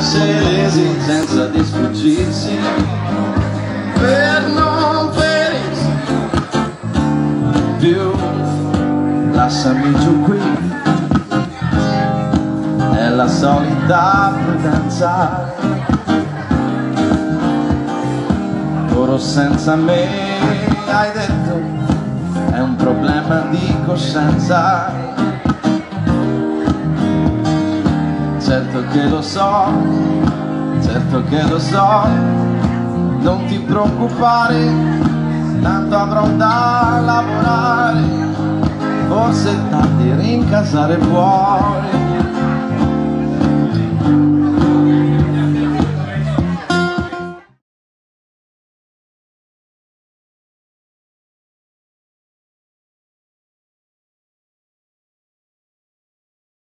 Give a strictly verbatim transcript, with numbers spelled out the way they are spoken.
nasce l'esigenza di sfuggirsi per non ferirsi più. Lasciami giù qui, è la solita prudenza, oro senza me, hai detto, è un problema di coscienza. Certo che lo so, certo che lo so, non ti preoccupare, tanto avrò da lavorare, forse tardi rincasare fuori.